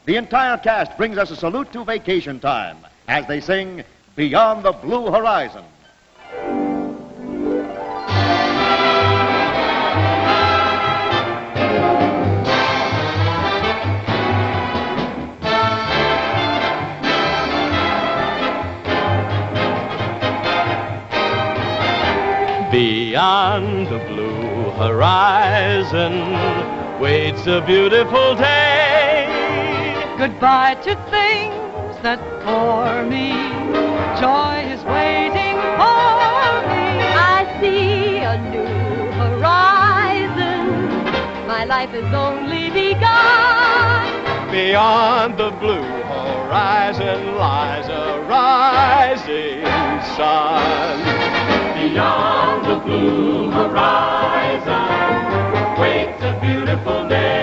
The entire cast brings us a salute to vacation time as they sing Beyond the Blue Horizon. Beyond the blue horizon waits a beautiful day. Goodbye to things that bore me. Joy is waiting for me. I see a new horizon. My life has only begun. Beyond the blue horizon lies a rising sun. Beyond the blue horizon waits a beautiful day.